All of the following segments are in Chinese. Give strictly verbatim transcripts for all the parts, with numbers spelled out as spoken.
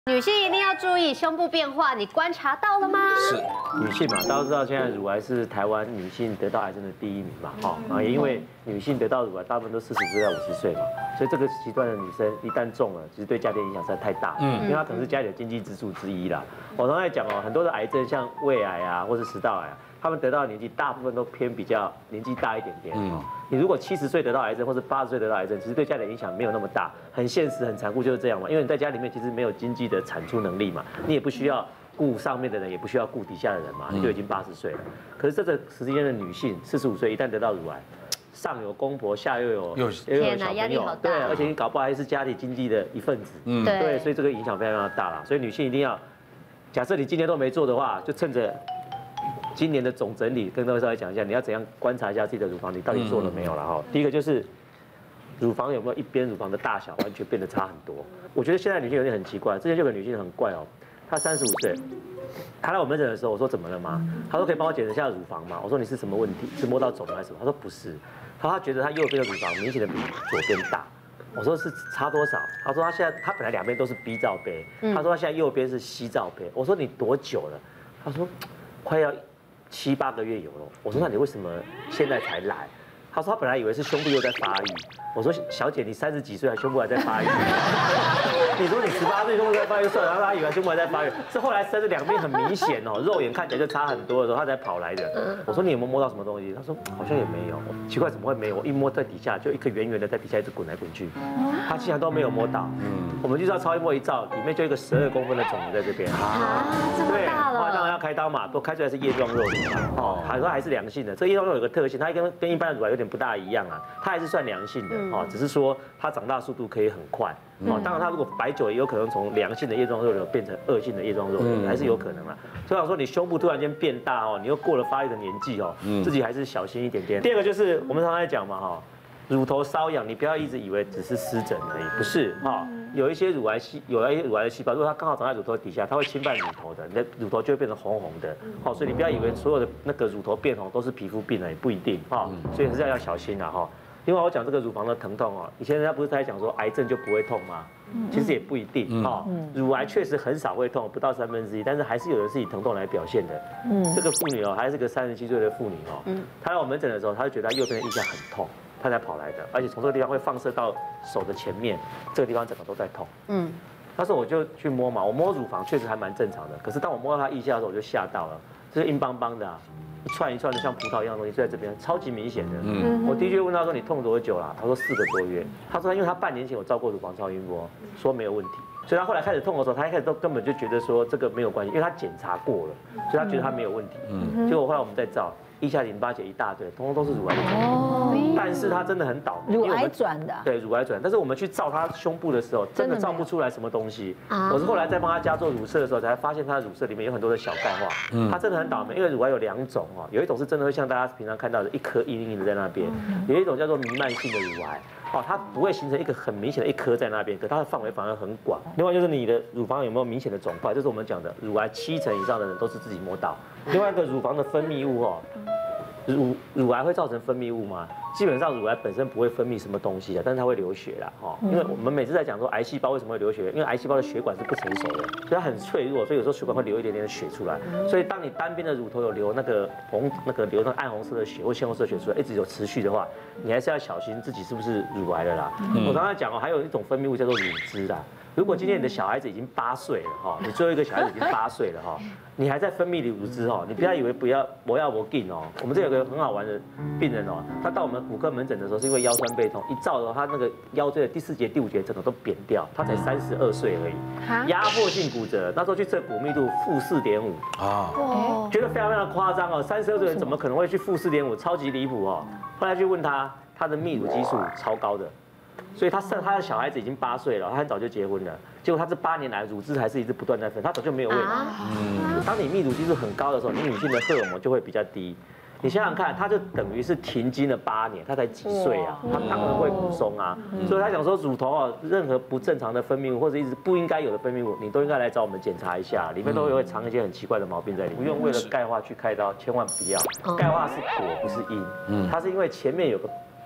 女性一定要注意胸部变化，你观察到了吗？ 是女性嘛，大家都知道现在乳癌是台湾女性得到癌症的第一名嘛，哈啊，也因为女性得到乳癌大部分都四十岁到五十岁嘛，所以这个极端的女生一旦中了，其实对家庭影响实在太大，嗯，因为她可能是家里的经济支柱之一啦。我常常在讲哦，很多的癌症像胃癌啊，或是食道癌啊，他们得到的年纪大部分都偏比较年纪大一点点，嗯，你如果七十岁得到癌症，或者八十岁得到癌症，其实对家里的影响没有那么大，很现实、很残酷就是这样嘛，因为你在家里面其实没有经济的产出能力嘛，你也不需要顾上面的人，也不需要顾底下的人嘛，你就已经八十岁了。可是这个时间的女性四十五岁一旦得到乳癌，上有公婆，下又有又有小朋友，对，而且你搞不好还是家里经济的一份子，嗯，对，所以这个影响非常非常大啦。所以女性一定要，假设你今年都没做的话，就趁着今年的总整理，跟各位稍微讲一下，你要怎样观察一下自己的乳房，你到底做了没有了哈。第一个就是乳房有没有一边乳房的大小完全变得差很多。我觉得现在女性有点很奇怪，之前就有个女性很怪哦，她三十五岁，她来我门诊的时候，我说怎么了吗？她说可以帮我检查一下乳房吗？我说你是什么问题？是摸到肿了还是什么？她说不是，她说她觉得她右边的乳房明显的比左边大。我说是差多少？她说她现在她本来两边都是 B 罩杯，她说她现在右边是 C 罩杯。我说你多久了？她说快要七八个月有了。我说那你为什么现在才来？她说她本来以为是胸部又在发育。我说小姐你三十几岁还胸部还在发育？你说你十八岁胸部在发育算了，然后她以为胸部还在发育，是后来生的两边很明显哦，肉眼看起来就差很多的时候，她才跑来的。我说你有没有摸到什么东西？她说好像也没有。奇怪怎么会没有？我一摸在底下就一颗圆圆的在底下一直滚来滚去，她竟然都没有摸到。嗯，我们就知道超音波一照，里面就一个十二公分的肿瘤在这边。 啊，这么大了。 后来当然要开刀嘛，都开出来是叶状肉瘤嘛，哦，还说还是良性的。这叶状肉瘤有个特性，它跟跟一般的乳癌有点不大一样啊，它还是算良性的哦，只是说它长大速度可以很快。哦，当然它如果白久，也有可能从良性的叶状肉瘤变成恶性的叶状肉瘤，还是有可能啦。所以我说你胸部突然间变大哦，你又过了发育的年纪哦，自己还是小心一点点。第二个就是我们常常在讲嘛哈，乳头瘙痒，你不要一直以为只是湿疹而已，不是哈。有一些乳癌细，有一些乳癌的细胞，如果它刚好长在乳头底下，它会侵犯乳头的，你的乳头就会变成红红的。好，所以你不要以为所有的那个乳头变红都是皮肤病而已，不一定哈。所以还是要小心啦哈。另外我讲这个乳房的疼痛哦，以前人家不是在讲说癌症就不会痛吗？其实也不一定哈。乳癌确实很少会痛，不到三分之一，但是还是有人是以疼痛来表现的。这个妇女哦，还是个三十七岁的妇女哦，她来我门诊的时候，她就觉得她右边的腋下很痛。他才跑来的，而且从这个地方会放射到手的前面，这个地方整个都在痛。嗯，那时候我就去摸嘛，我摸乳房确实还蛮正常的，可是当我摸到他腋下的时候，我就吓到了，这是硬邦邦的啊，一串一串的像葡萄一样的东西就在这边，超级明显的。嗯，我的确问他说你痛多久了？他说四个多月。他说因为他半年前有照过乳房超音波，说没有问题，所以他后来开始痛的时候，他一开始都根本就觉得说这个没有关系，因为他检查过了，所以他觉得他没有问题。嗯，结果后来我们再照。腋下淋巴结一大堆，通通都是乳癌的转移，但是他真的很倒霉， 乳癌转的， 对，乳癌转。但是我们去照他胸部的时候，真的照不出来什么东西。我是后来在帮他家做乳摄的时候，才发现他的乳摄里面有很多的小钙化。他真的很倒霉，因为乳癌有两种哦，有一种是真的会像大家平常看到的一颗硬硬的在那边，有一种叫做弥漫性的乳癌。哦，它不会形成一个很明显的一颗在那边，可它的范围反而很广。另外就是你的乳房有没有明显的肿块，这是我们讲的乳癌七成以上的人都是自己摸到。另外一个乳房的分泌物哦。乳乳癌会造成分泌物吗？基本上乳癌本身不会分泌什么东西的，但是它会流血啦，哈。因为我们每次在讲说癌细胞为什么会流血，因为癌细胞的血管是不成熟的，所以它很脆弱，所以有时候血管会流一点点的血出来。所以当你单边的乳头有流那个红那个流那个暗红色的血或鲜红色的血出来，一直有持续的话，你还是要小心自己是不是乳癌了啦。我刚才讲哦，还有一种分泌物叫做乳汁啦。如果今天你的小孩子已经八岁了哈，你最后一个小孩子已经八岁了哈，你还在分泌乳汁哈，你不要以为不要我要我进哦。我们这有个很好玩的病人哦，他到我们骨科门诊的时候是因为腰酸背痛，一照的话他那个腰椎的第四节、第五节整个都扁掉，他才三十二岁而已，压迫性骨折，那时候去测骨密度负四点五啊，觉得非常非常夸张哦，三十二岁人怎么可能会去负四点五，超级离谱哦。后来去问他，他的泌乳激素超高的。所以他生他的小孩子已经八岁了，他很早就结婚了，结果他这八年来乳汁还是一直不断在分，他早就没有喂了。嗯，当你泌乳激素很高的时候，你女性的荷尔蒙就会比较低。你想想看，他就等于是停经了八年，他才几岁啊？他当然会补充啊。所以他讲说，乳头啊，任何不正常的分泌物或者一直不应该有的分泌物，你都应该来找我们检查一下，里面都会藏一些很奇怪的毛病在里面。不用为了钙化去开刀，千万不要。钙化是果不是因，它是因为前面有个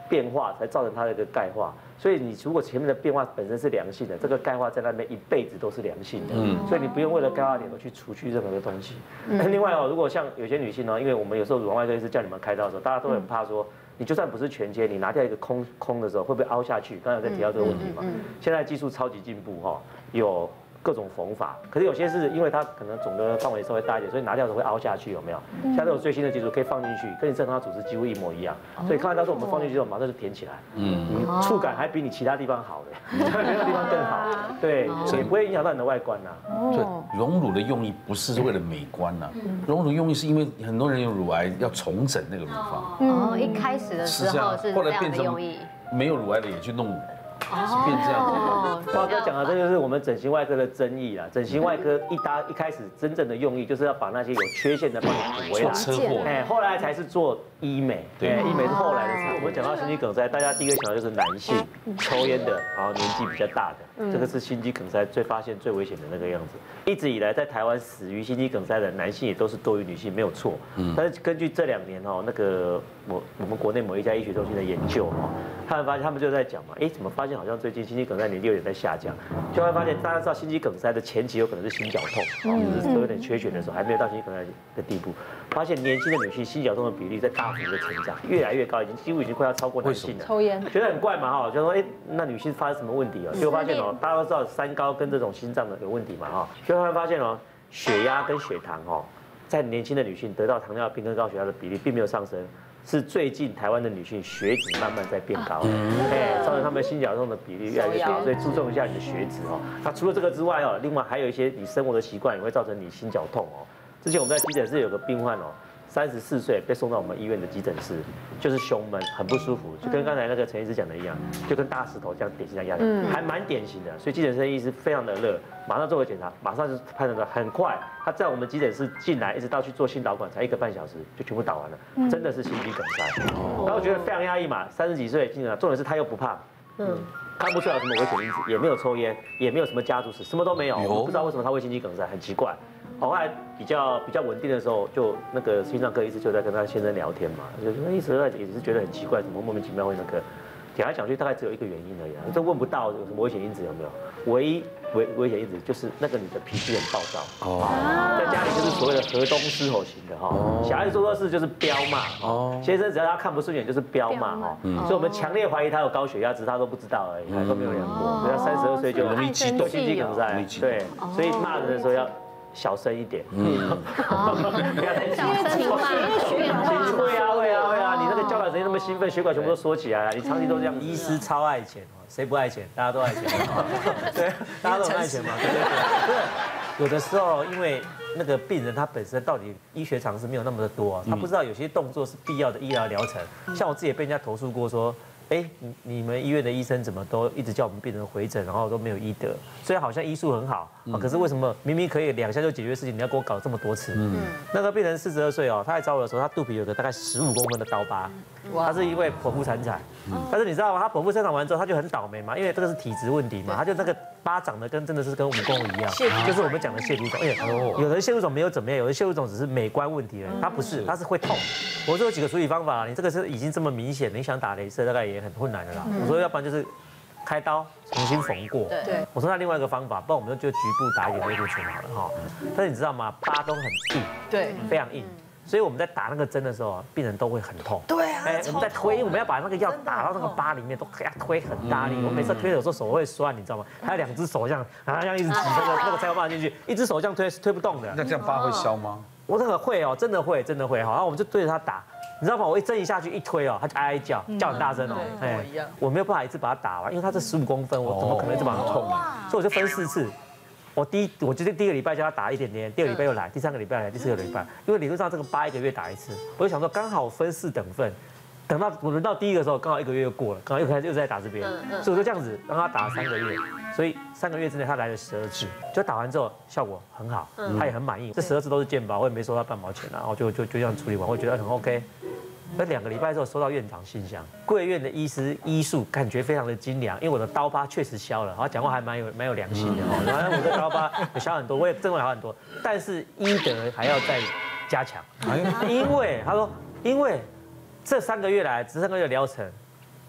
变化才造成它的一个钙化。所以你如果前面的变化本身是良性的，这个钙化在那边一辈子都是良性的。嗯，所以你不用为了钙化点而去除去任何的东西。嗯、另外哦，如果像有些女性呢，因为我们有时候乳房外科医师叫你们开刀的时候，大家都很怕说。你就算不是全切，你拿掉一个空空的时候，会不会凹下去？刚才在提到这个问题嘛。现在技术超级进步哈，有各种缝法，可是有些是因为它可能肿的范围稍微大一点，所以拿掉的时候会凹下去，有没有？现在都有最新的技术可以放进去，跟你正常组织几乎一模一样。所以看完到时候我们放进去之后，马上就填起来。嗯，你触感还比你其他地方好嘞，别的地方更好。对，所以不会影响到你的外观呐。 对，隆乳的用意不是为了美观呐，隆乳用意是因为很多人有乳癌要重整那个乳房。 哦，一开始的时候是这样的用意。 没有乳癌的也去弄。是变这样子。 华哥讲的，这就是我们整形外科的争议啦。整形外科一搭一开始真正的用意就是要把那些有缺陷的帮你补回来。 车祸。 哎，后来才是做医美。对，医美是后来的事。我们讲到心肌梗塞，大家第一个想到就是男性抽烟的，然后年纪比较大的，这个是心肌梗塞最发现最危险的那个样子。一直以来在台湾死于心肌梗塞的男性也都是多于女性，没有错。但是根据这两年哦，那个我我们国内某一家医学中心的研究哦，他们发现他们就在讲嘛，哎，怎么发现好像最近心肌梗塞年纪有点在下降，就会发现大家知道心肌梗塞的前期有可能是心绞痛，就是都有点缺血的时候，还没有到心肌梗塞的地步，发现年轻的女性心绞痛的比例在大幅的成长，越来越高，已经几乎已经快要超过男性了。 抽烟， 觉得很怪嘛哈，就说哎，那女性发生什么问题哦？结果发现哦，大家都知道三高跟这种心脏的有问题嘛哈，就会发现哦，血压跟血糖哦，在年轻的女性得到糖尿病跟高血压的比例并没有上升。是最近台湾的女性血脂慢慢在变高，哎，造成她们心绞痛的比例越来越高，所以注重一下你的血脂哦。那除了这个之外哦，另外还有一些你生活的习惯也会造成你心绞痛哦。之前我们在急诊室有个病患哦，三十四岁被送到我们医院的急诊室，就是胸闷很不舒服，就跟刚才那个陈医师讲的一样，就跟大石头这样典型的压力，还蛮典型的。所以急诊室的医师非常的热，马上做个检查，马上就判断的很快。他在我们急诊室进来，一直到去做心导管，才一个半小时就全部导完了，真的是心肌梗塞。然后我觉得非常压抑嘛，三十几岁进来，重点是他又不胖，嗯，看不出来有什么危险因子，也没有抽烟，也没有什么家族史，什么都没有。我不知道为什么他会心肌梗塞，很奇怪。后来比较比较稳定的时候，就那个心脏科医师就在跟他先生聊天嘛，就说医生也是觉得很奇怪，怎么莫名其妙会那个。讲来讲去大概只有一个原因而已，这问不到有什么危险因子有没有？唯一危危险因子就是那个女的脾气很暴躁，哦，在家里就是所谓的河东狮吼型的哈，小孩子做错事就是飙骂，哦，先生只要他看不顺眼就是飙骂哈，所以我们强烈怀疑他有高血压，只是他都不知道而已，还都没有量过，所以他三十二岁就容易激动，心肌梗塞，对，所以骂人的时候要小声一点，嗯，不要太小声，因为血管会啊会啊会啊，你那个交感神经那么兴奋，血管全部都缩起来了，你长期都这样。 医师超爱钱哦，谁不爱钱？大家都爱钱，对，大家都很爱钱嘛，对对对。对，有的时候因为那个病人他本身到底医学常识没有那么的多，他不知道有些动作是必要的医疗疗程。像我自己也被人家投诉过说。哎，你你们医院的医生怎么都一直叫我们病人回诊，然后都没有医德？虽然好像医术很好，可是为什么明明可以两下就解决事情，你要给我搞这么多次？嗯，那个病人四十二岁哦，他来找我的时候，他肚皮有个大概十五公分的刀疤，他是因为剖腹产产，但是你知道吗？他剖腹生产完之后，他就很倒霉嘛，因为这个是体质问题嘛，他就那个疤长得跟真的是跟蜈蚣一样，就是我们讲的蟹足肿。哎，有的蟹足肿没有怎么样，有的蟹足肿只是美观问题而已，它不是，它是会痛。我说有几个处理方法，你这个是已经这么明显，你想打雷射大概也很困难的啦。我说要不然就是开刀重新缝过。对。我说那另外一个方法，不然我们就局部打一点类固醇好了哈。但是你知道吗？疤都很硬，对，非常硬。所以我们在打那个针的时候，病人都会很痛。对啊。哎，我们在推，我们要把那个药打到那个疤里面，都给它推很大力。我每次推的时候手会酸，你知道吗？还有两只手这样，然后这样一直挤那个那个才有办法进去，一只手这样推是推不动的。 那这样疤会消吗？ 我这个会哦，真的会，真的会。好，然后我们就对着他打，你知道吗？我一针一下去一推哦，他就哀哀叫，叫很大声哦。哎，我没有办法一次把它打完，因为他这十五公分，我怎么可能一直把它痛呢？所以我就分四次。我第一，我决定第一个礼拜叫他打一点点，第二个礼拜又来，第三个礼拜来，第四个礼拜，因为理论上这个疤一个月打一次，我就想说刚好分四等份，等到我轮到第一个时候，刚好一个月又过了，刚好又开始又在打这边，所以我就这样子让他打了三个月，所以三个月之内他来了十二次，就打完之后效果很好，他也很满意，这十二次都是健保，我也没收他半毛钱啊，然后就就就这样处理完，我觉得很 OK。那两个礼拜之后收到院长信箱，贵院的医师医术感觉非常的精良，因为我的刀疤确实消了，然后讲话还蛮有蛮有良心的哦，然后我的刀疤有消很多，我也真的好很多，但是医德还要再加强，因为他说因为这三个月来这三个月疗程，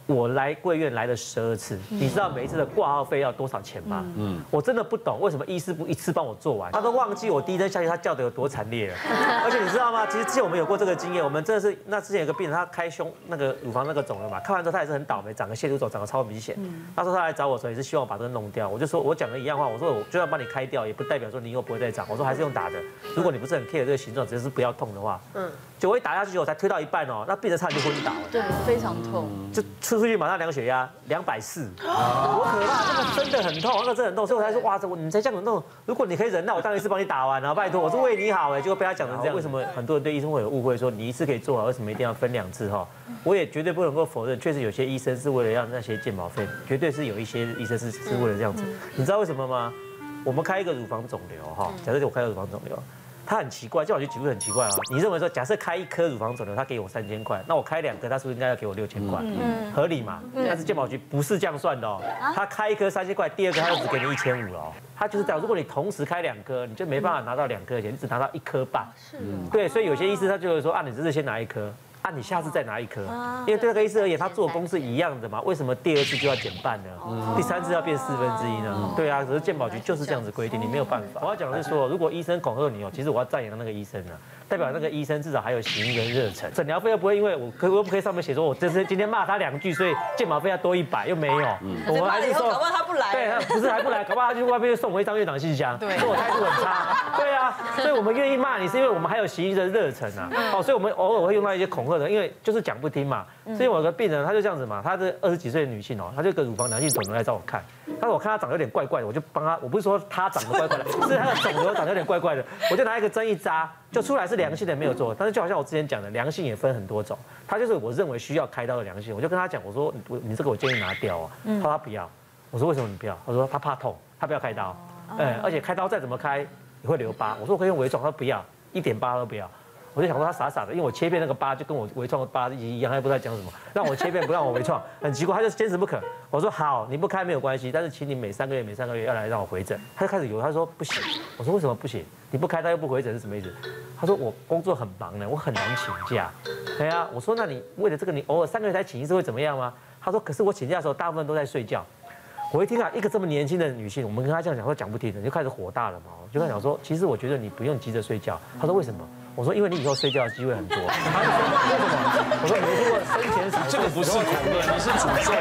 我来贵院来了十二次，你知道每一次的挂号费要多少钱吗？嗯，我真的不懂为什么医师不一次帮我做完，他都忘记我第一针下去他叫的有多惨烈了。而且你知道吗？其实之前我们有过这个经验，我们真的是那之前有个病人他开胸那个乳房那个肿瘤嘛，看完之后他也是很倒霉，长个腺瘤肿，长得超明显。他说他来找我的时候也是希望我把这个弄掉，我就说我讲的一样话，我说我就算帮你开掉，也不代表说你以后不会再长，我说还是用打的。如果你不是很 care 这个形状，只是不要痛的话，嗯，就我一打下去我才推到一半哦，那病人差点就昏倒了， 对，非常痛， 就出出去马上量血压两百四，多可怕！那个真的很痛，那个真的很痛，所以我才说哇，这你才这样弄，如果你可以忍，那我当然是帮你打完了，拜托，我是为你好哎，结果被他讲成这样，为什么很多人对医生会有误会，说你一次可以做好，为什么一定要分两次哈？我也绝对不能够否认，确实有些医生是为了让那些健保费，绝对是有一些医生是是为了这样子，你知道为什么吗？我们开一个乳房肿瘤哈，假设我开个乳房肿瘤。他很奇怪，健保局举例很奇怪啊。你认为说，假设开一颗乳房肿瘤，他给我三千块，那我开两颗，他是不是应该要给我六千块？嗯，合理嘛？但是健保局不是这样算的哦。他开一颗三千块，第二颗他就只给你一千五了哦。他就是这样，如果你同时开两颗，你就没办法拿到两颗的钱，你只拿到一颗半。是。对，所以有些医师他就会说啊，你只是先拿一颗。啊，你下次再拿一颗，因为对那个医师而言，他做工是一样的嘛，为什么第二次就要减半呢？第三次要变四分之一呢？对啊，可是健保局就是这样子规定，你没有办法。我要讲的是说，如果医生恐吓你哦，其实我要赞扬那个医生啊，代表那个医生至少还有行医的热忱，诊疗费又不会因为我可我不可以上面写说我这是今天骂他两句，所以健保费要多一百，又没有， 我们还是说，搞不好他不来， 对，不是还不来，搞不好他去外面送我一张院长信箱，说我态度很差，对啊，所以我们愿意骂你，是因为我们还有行医的热忱啊，哦，所以我们偶尔会用到一些恐吓的，因为就是讲不听嘛。所以我有个病人，他就这样子嘛，她是二十几岁的女性哦，她就有个乳房良性肿瘤来找我看，但是我看她长得有点怪怪的，我就帮她，我不是说她长得怪怪的，是她的肿瘤长得有点怪怪的，我就拿一个针一扎，就出来是良性的，没有做。但是就好像我之前讲的，良性也分很多种，她就是我认为需要开刀的良性，我就跟她讲，我说你你这个我建议拿掉哦，她说她不要，我说为什么你不要？她说她怕痛，她不要开刀，嗯，而且开刀再怎么开也会留疤，我说我可以用微创，她说不要，一点疤都不要。我就想说他傻傻的，因为我切片那个疤就跟我微创的疤一样，他也不知道讲什么，让我切片不让我微创，很奇怪，他就坚持不肯。我说好，你不开没有关系，但是请你每三个月每三个月要来让我回诊。他就开始有，他说不行。我说为什么不行？你不开刀又不回诊是什么意思？他说我工作很忙呢，我很难请假。对啊，我说那你为了这个你偶尔三个月才请一次会怎么样吗？他说可是我请假的时候大部分都在睡觉。我一听啊，一个这么年轻的女性，我们跟她这样讲，说讲不听的，就开始火大了嘛。我就跟她讲说，其实我觉得你不用急着睡觉。她说为什么？我说因为你以后睡觉的机会很多。她就说为什么？我说你如果生前死， 这个不是恐吓，你是诅咒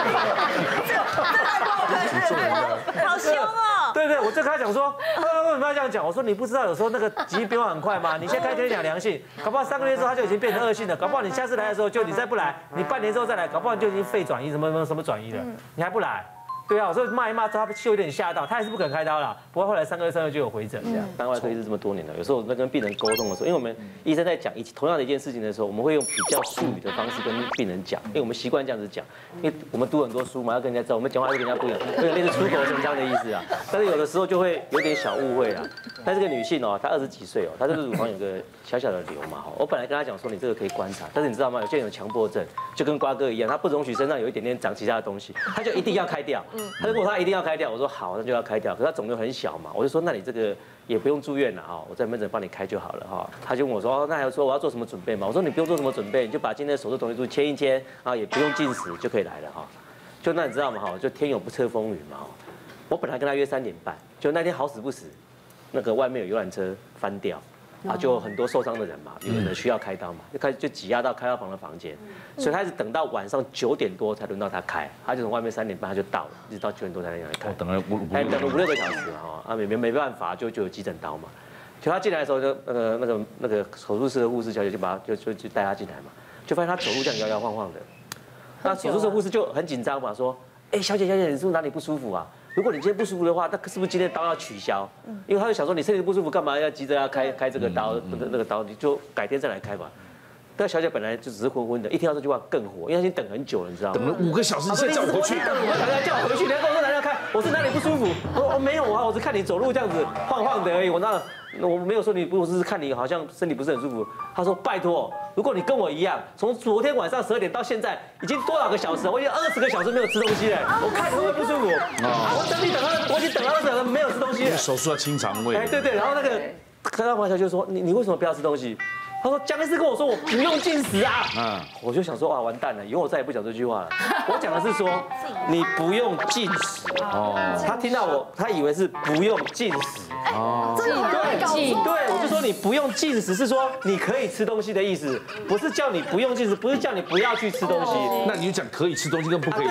的。好凶哦！ 对对，我就跟他讲说，为什么要这样讲？我说你不知道有时候那个疾病变化很快吗？你现在开天讲良性，搞不好三个月之后它就已经变成恶性了，搞不好你下次来的时候就你再不来，你半年之后再来，搞不好你就已经肺转移什么什么什么转移了，你还不来。对啊，我说骂一骂之后，他就有点吓到，他还是不肯开刀了。不过后来三个月、三个月就有回诊。这样， 当外科医师这么多年了，有时候我们在跟病人沟通的时候，因为我们医生在讲一同样的一件事情的时候，我们会用比较术语的方式跟病人讲，因为我们习惯这样子讲，因为我们读很多书嘛，要跟人家知道，我们讲话就跟人家不一样，有点类似出口成章的意思啊。但是有的时候就会有点小误会啦。但这个女性哦，她二十几岁哦，她这个乳房有个小小的瘤嘛，我本来跟她讲说你这个可以观察，但是你知道吗？有些人有强迫症，就跟瓜哥一样，他不容许身上有一点点长其他的东西，他就一定要开掉。他就跟我说他一定要。要开掉，我说好，那就要开掉。可是他肿瘤很小嘛，我就说那你这个也不用住院了哈，我在门诊帮你开就好了哈。他就问我说，哦，那还有说我要做什么准备吗？我说你不用做什么准备，你就把今天的手术同意书签一签啊，也不用进食就可以来了哈。就那你知道吗？哈，就天有不测风云嘛。我本来跟他约三点半，就那天好死不死，那个外面有游览车翻掉。啊，就很多受伤的人嘛，有人需要开刀嘛，就开始就挤压到开刀房的房间，所以他是等到晚上九点多才轮到他开，他就从外面三点半他就到了，一直到九点多才来开。 等了五哎，等了五六个小时嘛，哈，啊没没没办法，就就有急诊刀嘛。就他进来的时候，就那个那个那个手术室的护士小姐就把他就就就带他进来嘛，就发现他走路这样摇摇晃晃的，那手术室护士就很紧张嘛，说，哎，小姐小姐，你是不是哪里不舒服啊？如果你今天不舒服的话，那是不是今天刀要取消？因为他就想说你身体不舒服，干嘛要急着要开开这个刀？那个那个刀你就改天再来开吧。但小姐本来就只是昏昏的，一听到这句话更火，因为她已经等很久了，你知道吗？ 等了五个小时，你现在叫我回去？ 我叫我回去，你还跟我说哪里要开？我是哪里不舒服？我说哦没有啊，我是看你走路这样子晃晃的而已。我那我没有说你不，我是看你好像身体不是很舒服。他说拜托，如果你跟我一样，从昨天晚上十二点到现在，已经多少个小时？我已经二十个小时没有吃东西了。我看你会不会不舒服？我等你等到我已经等到二十个小时没有吃东西了。 手术要清肠胃。 哎对对，然后那个开刀房小姐就说你你为什么不要吃东西？ 他说江医师跟我说我不用进食啊， 嗯， 我就想说哇完蛋了，以后我再也不讲这句话了。我讲的是说你不用进食哦，他听到我，他以为是不用进食哦， 这个好难搞对，我就说你不用进食是说你可以吃东西的意思，不是叫你不用进食，不是叫你不要去吃东西。 那你就讲可以吃东西跟不可以吃。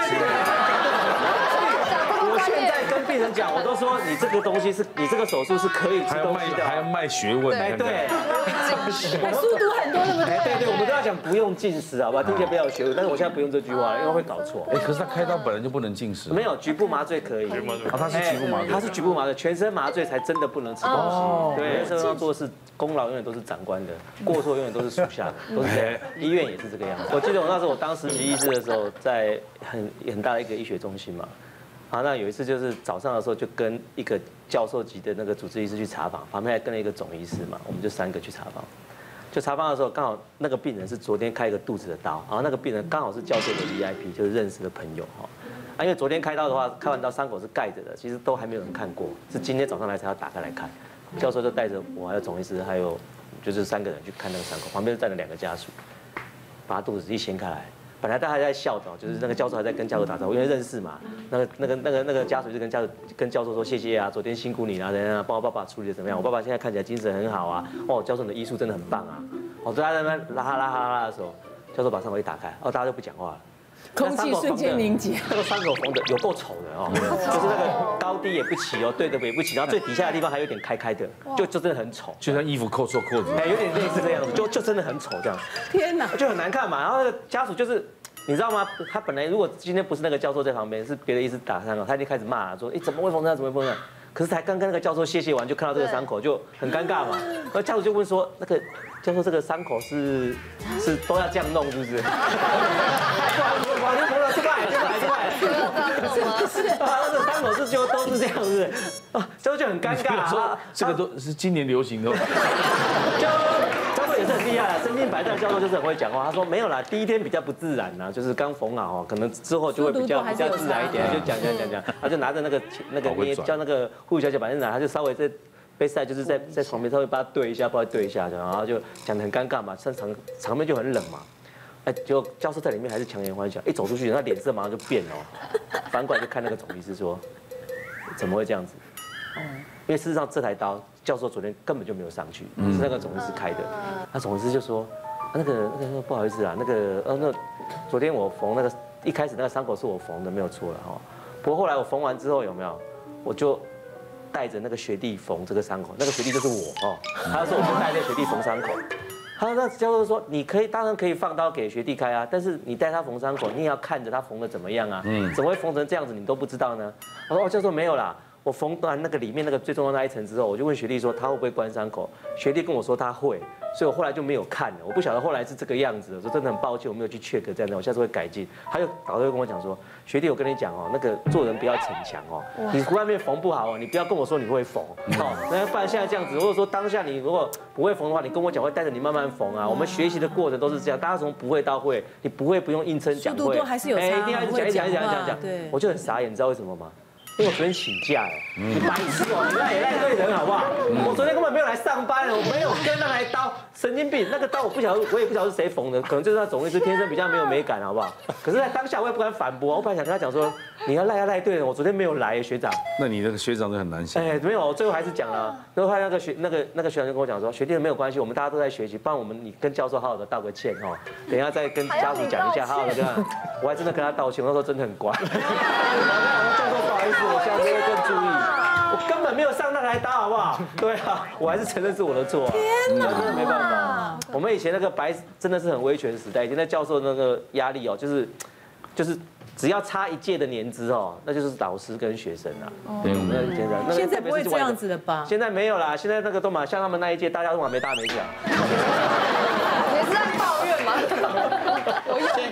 我现在跟病人讲，我都说你这个东西是你这个手术是可以吃还要卖东西的， 还要卖学问， 哎对。 还速度很多，对不对？ 哎，对对，我们都要讲不用进食，好吧？听起来比较有学问，但是我现在不用这句话了，因为会搞错。 哎，可是他开刀本来就不能进食。 没有局部麻醉可以， 啊，他是局部麻醉， 他是局部麻醉，全身麻醉才真的不能吃东西。对，这要做是功劳永远都是长官的，过错永远都是属下的，都是这样。医院也是这个样子。我记得我那时候我当实习医师的时候，在很很大的一个医学中心嘛。啊，那有一次就是早上的时候，就跟一个教授级的那个主治医师去查房，旁边还跟了一个总医师嘛，我们就三个去查房。就查房的时候，刚好那个病人是昨天开一个肚子的刀，然后那个病人刚好是教授的 V I P， 就是认识的朋友哈。啊，因为昨天开刀的话，开完刀伤口是盖着的，其实都还没有人看过，是今天早上来才要打开来看。教授就带着我还有总医师还有就是三个人去看那个伤口，旁边站了两个家属，把他肚子一掀开来。本来大家还在笑的，就是那个教授还在跟教授打招呼，因为认识嘛。那个、那个、那个、那个家属就跟教授、跟教授说谢谢啊，昨天辛苦你了，人家帮我爸爸处理的怎么样？我爸爸现在看起来精神很好啊。哦，教授你的医术真的很棒啊。哦，大家在那边拉哈拉哈拉的时候，教授把伤口一打开，哦，大家都不讲话了。 空气瞬间凝结。 那个伤口缝的有够丑的哦，就是那个高低也不齐哦，对的也不齐，然后最底下的地方还有点开开的，就就真的很丑， 就像衣服扣错扣子， 哎，有点类似这样子，就就真的很丑这样。 天哪， 就很难看嘛。然后那个家属就是。你知道吗？他本来如果今天不是那个教授在旁边，是别的医师打伤口，他已经开始骂了，说：“哎，怎么会缝上？怎么会缝上？”可是才刚跟那个教授谢谢完，就看到这个伤口，就很尴尬嘛。然后家属就问说：“那个教授，这个伤口是是都要这样弄，是不是？”不好意思，不好意思，这块这块这块，是是，他那个伤口是就都是这样子，啊，教授就很尴尬。 说这个都是今年流行的。 就。也是很厉害，身经百战教授就是很会讲话。他说没有啦，第一天比较不自然呐，就是刚缝好哦，可能之后就会比较比较自然一点，就讲讲讲讲，他就拿着那个那个捏，叫那个护士小姐把那拿，他就稍微在杯赛就是在在床边稍微帮他对一下，帮他对一下，然后就讲得很尴尬嘛，场场面就很冷嘛。哎，结果教授在里面还是强颜欢笑，一走出去，他脸色马上就变了，反过来就看那个总医师说，怎么会这样子？因为事实上这台刀。教授昨天根本就没有上去，是那个总医师开的。那总医师就说：“那个那个不好意思啊，那个呃那昨天我缝那个一开始那个伤口是我缝的，没有错了哈。不过后来我缝完之后有没有，我就带着那个学弟缝这个伤口，那个学弟就是我哦。他说我就带着学弟缝伤口。他说那教授说你可以当然可以放刀给学弟开啊，但是你带他缝伤口，你也要看着他缝的怎么样啊？嗯，怎么会缝成这样子你都不知道呢？他说哦教授没有啦。”我缝完那个里面那个最重要的那一层之后，我就问学弟说他会不会关伤口？学弟跟我说他会，所以我后来就没有看了。我不晓得后来是这个样子的，我说真的很抱歉，我没有去 check 这样的，我下次会改进。他就导师跟我讲说，学弟我跟你讲哦，那个做人不要逞强哦，你外面缝不好哦，你不要跟我说你会缝，哦，那不然现在这样子，如果说当下你如果不会缝的话，你跟我讲会带着你慢慢缝啊。我们学习的过程都是这样，大家从不会到会，你不会不用硬撑讲会， 速度都还是有差， 一定要一直讲一讲一讲讲讲， 对， 我就很傻眼，你知道为什么吗？因为我昨天请假哎，你白痴哦，你赖也赖对人好不好？我昨天根本没有来上班，我没有跟那台刀，神经病，那个刀我不晓得，我也不晓得是谁缝的，可能就是那总医师天生比较没有美感，好不好？可是，在当下我也不敢反驳，我本来想跟他讲说，你要赖要赖对人，我昨天没有来，学长。 那你那个学长就很难想。 哎，没有，我最后还是讲了，然后他那个学那个那个学长就跟我讲说，学弟没有关系，我们大家都在学习，不然我们你跟教授好好的道个歉哦，等一下再跟家属讲一下，好好的跟他，我还真的跟他道歉，我那时候真的很乖。教授不好意思，我下次会更注意。我根本没有上那台刀，好不好？对啊，我还是承认是我的错。天哪，真的没办法。我们以前那个白真的是很威权时代，以前在教授那个压力哦，就是就是只要差一届的年资哦，那就是导师跟学生啊。对，我们那现在现在不会这样子的吧？ 现在没有啦，现在那个都嘛像他们那一届，大家都嘛没大没小。 你是在抱怨吗？我有吗？ 现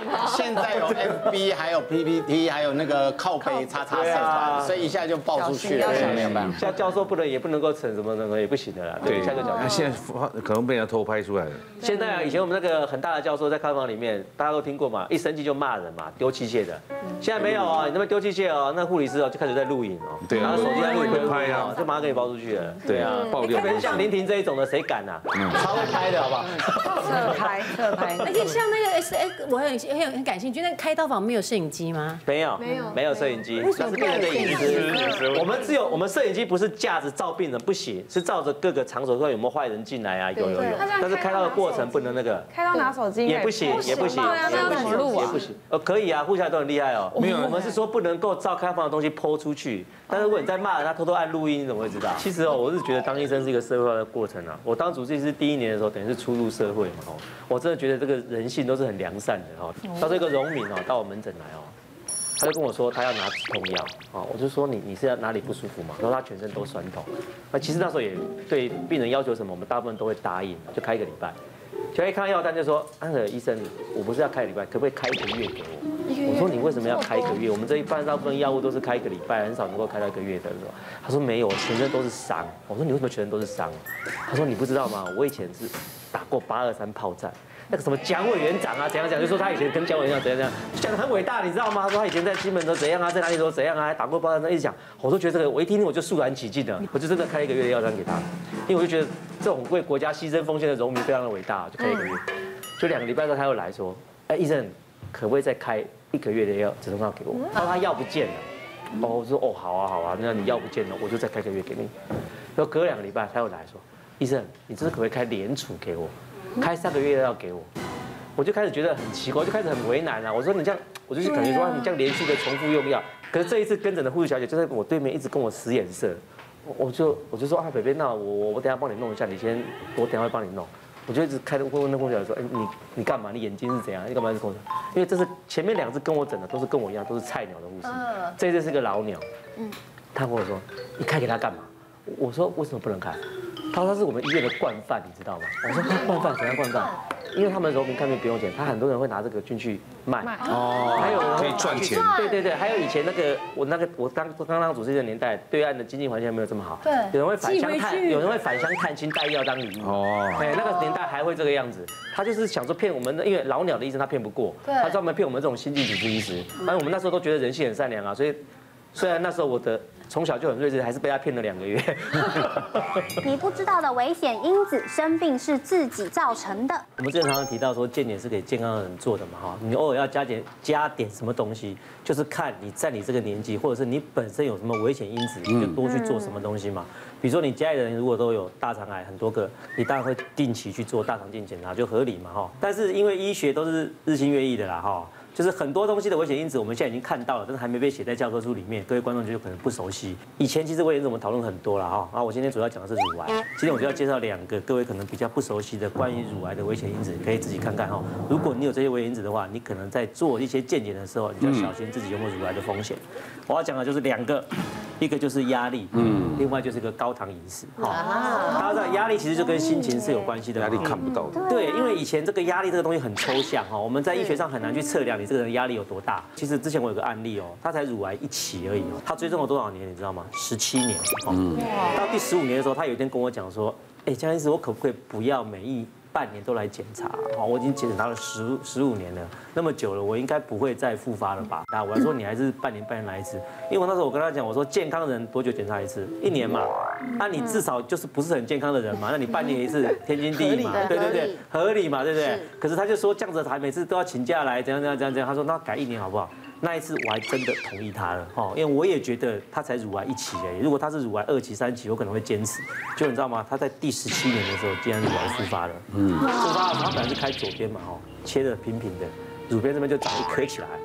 现在有 F B， 还有 P P T， 还有那个靠背叉叉社团，所以一下就爆出去了，没有办法。 现在教授不能也不能够逞什么那个也不行的啦。对，下个教授。 那现在可能被人家偷拍出来了。 现在啊，以前我们那个很大的教授在课堂里面，大家都听过嘛，一生气就骂人嘛，丢器械的。现在没有哦，你那边丢器械哦，那护理师哦就开始在录影哦， 对啊， 拿手机在录影拍啊， 就马上给你爆出去了。 对啊，爆料。 特别是像林婷这一种的，谁敢啊？超会拍的好不好？ 侧拍，侧拍。而且像那个 S X， 我很很很感兴趣，那个开刀房没有摄影机吗？ 没有，没有，没有摄影机，那是病人的隐私。我们只有我们摄影机不是架着照病人不行，是照着各个场所说有没有坏人进来啊，有有有。但是开刀的过程不能那个， 开刀拿手机也不行，也不行， 也不行， 也不行。呃，可以啊，护士都很厉害哦。没有，我们是说不能够照开房的东西抛出去。但是如果你在骂人，他偷偷按录音，你怎么会知道？其实哦，我是觉得当医生是一个社会化的过程啊。我当主治医师第一年的时候，等于是初入社会嘛，哦，我真的觉得这个人性都是很良善的哈。到这个荣民哦，到我门诊来哦，他就跟我说他要拿止痛药哦，我就说你你是要哪里不舒服嘛？然后他全身都酸痛。那其实那时候也对病人要求什么，我们大部分都会答应，就开一个礼拜。结果一看到药单就说，那个医生，我不是要开一个礼拜，可不可以开一个月给我？我说你为什么要开一个月？我们这一般大部分药物都是开一个礼拜，很少能够开到一个月的。他说没有，我全身都是伤。我说你为什么全身都是伤？他说你不知道吗？我以前是打过八二三炮战。那个什么蒋委员长啊，怎样讲，就说他以前跟蒋委员长怎样怎样，讲得很伟大，你知道吗？他说他以前在金门都怎样啊，在哪里都怎样啊，还打过八二三，一直讲，我都觉得这个，我一听听我就肃然起敬了，我就真的开一个月的药单给他，因为我就觉得这种为国家牺牲奉献的荣民非常的伟大，就开一个月，就两个礼拜之后他又来说，哎，医生可不可以再开一个月的药止痛药给我？他说他药不见了，哦，我说哦好啊好啊，那你药不见了，我就再开个月给你。然后隔两个礼拜他又来说，医生你这次可不可以开联储给我？开三个月要给我，我就开始觉得很奇怪，我就开始很为难啊。我说你这样，我就是感觉说你这样连续的重复用药。可是这一次跟诊的护士小姐就在我对面一直跟我使眼色，我就我就说啊，北北，那我我等下帮你弄一下，你先，我等下会帮你弄。我就一直开问问那护士小姐说，哎你你干嘛？你眼睛是怎样？你干嘛是跟我说？因为这是前面两次跟我诊的都是跟我一样都是菜鸟的护士，这一次是个老鸟。嗯，他跟我说你开给他干嘛？我说为什么不能开？他说他是我们医院的惯犯，你知道吗？我说他惯犯怎样惯犯？因为他们柔民看病不用钱，他很多人会拿这个进去卖。哦，还有人可以赚钱。 对对对，还有以前那个我那个我刚刚当主治医的年代，对岸的经济环境还没有这么好。对。有人会返乡探，有人会返乡探亲带药当礼物。哦。哎，那个年代还会这个样子，他就是想说骗我们的，因为老鸟的医生他骗不过，他专门骗我们这种新进主治医师。反正我们那时候都觉得人性很善良啊，所以虽然那时候我的。从小就很睿智，还是被他骗了两个月。 你不知道的危险因子，生病是自己造成的。 我们之前常常提到说，健检是给健康的人做的嘛，哈，你偶尔要加点加点什么东西，就是看你在你这个年纪，或者是你本身有什么危险因子，你就多去做什么东西嘛。比如说你家里人如果都有大肠癌很多个，你当然会定期去做大肠镜检查，就合理嘛，哈。但是因为医学都是日新月异的啦，哈。就是很多东西的危险因子，我们现在已经看到了，但是还没被写在教科书里面。各位观众就可能不熟悉。以前其实危险因子我们讨论很多了哈。然后我今天主要讲的是乳癌，今天我就要介绍两个各位可能比较不熟悉的关于乳癌的危险因子，可以自己看看哈。如果你有这些危险因子的话，你可能在做一些健检的时候，你就要小心自己有没有乳癌的风险。我要讲的就是两个，一个就是压力，嗯，另外就是一个高糖饮食。哈，大家知道压力其实就跟心情是有关系的， 压力看不到的。 对，因为以前这个压力这个东西很抽象哈，我们在医学上很难去测量你这个人压力有多大。其实之前我有个案例哦，他才乳癌一期而已哦，他追踪了多少年你知道吗？十七年。嗯。到第十五年的时候，他有一天跟我讲说，哎，江医师，我可不可以不要每一半年都来检查？好，我已经检查了十十五年了，那么久了，我应该不会再复发了吧？那我还说你还是半年半年来一次，因为我那时候我跟他讲，我说健康人多久检查一次？一年嘛。那你至少就是不是很健康的人嘛，那你半年一次，天经地义嘛，对对对，合理嘛，对不对？可是他就说这样子，他每次都要请假来，怎样怎样怎样怎样。他说那改一年好不好？那一次我还真的同意他了，哈，因为我也觉得他才乳癌一期而已，如果他是乳癌二期、三期，我可能会坚持。就你知道吗？他在第十七年的时候，竟然乳癌复发了。嗯，复发了，他本来是开左边嘛，哈，切的平平的，乳边这边就长一颗起来。